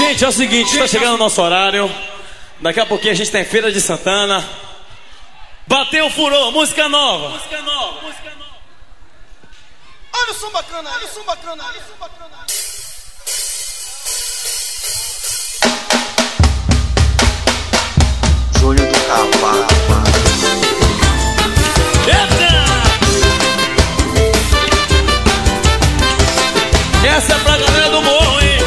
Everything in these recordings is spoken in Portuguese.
Gente, é o seguinte, está chegando o nosso horário. Daqui a pouquinho a gente tem Feira de Santana. Bateu, furou, música nova. Música nova. Olha o som bacana, olha o som bacana, olha o som bacana. Júnior do Cavalo. Essa é pra galera do morro, hein?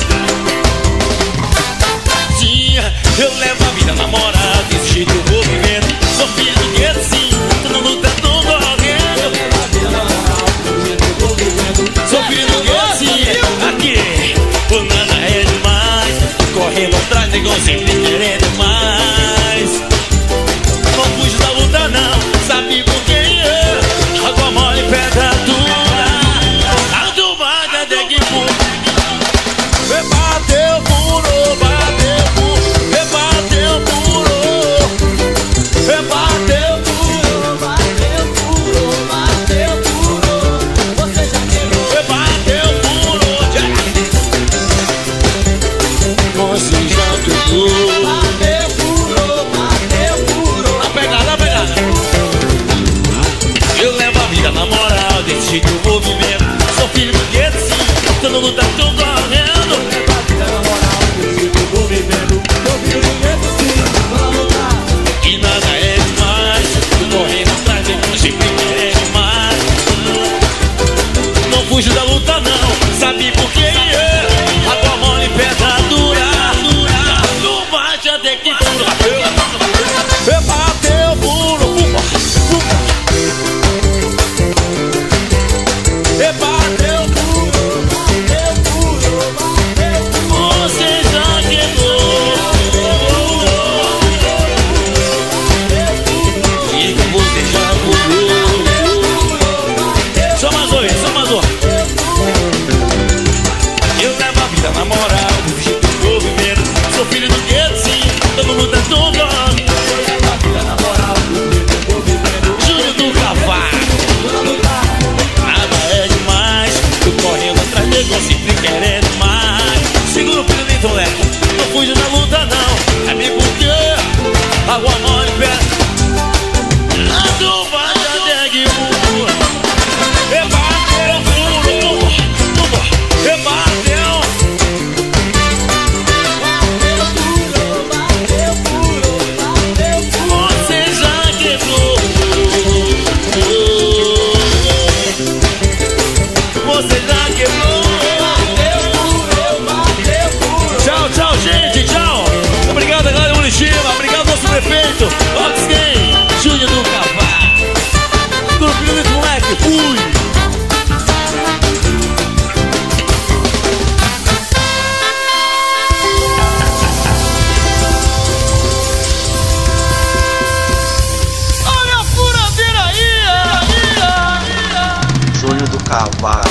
Eu levo a vida namorada, desse jeito eu vou vivendo. Sou filho do gueto, sim, tô no luta, tô correndo. Eu levo a vida namorada, desse jeito eu vou vivendo. Sou filho do gueto, sim, aqui, por nada é demais. Correndo atrás, negócio sempre querendo mais. Não fujo da luta não, sabe por quê? Água mole, pedra dura. A do vaga até que for. Bateu, furou, bateu, furou. Bateu, furou. Bateu, furou, bateu, furou, bateu, furou. Você já quebrou. Bateu, furou, já. Você já quebrou. Bateu, furou, bateu, furou. Na pegada, na pegada. Eu levo a vida na moral, desse jeito eu vou vivendo. Sou filho do gueto, sim, tô no luta, tô correndo. E nada é demais, tô correndo atrás, eu sempre quero mais. Não fujo da luta não, sabe por quê? Água mole, pedra dura. Não bate até que fura. Bateu, furo, bateu, furo, bateu, furo, bateu. Você já quebrou. Eu levo a vida na moral, do jeito que eu vou vivendo. Sou filho do gueto, sim, todo mundo é tudo. Eu levo a vida na moral, do jeito que eu vou vivendo. Júnior do Cavalo. Nada é demais, tô correndo atrás dele, tô sempre querendo mais. Segura o filho de moleque, não fujo da luta não. É bem porque água mole, pé. Ando vai até que voa. Bateu, furo, bateu. Você já quebrou. Você já quebrou. Tchau, tchau, gente, tchau. Obrigado, galera Muritiba. Obrigado, nosso prefeito Oxgen, Júnior do Cavalo. Grupinho de moleque, fui. Júnior do Cavalo.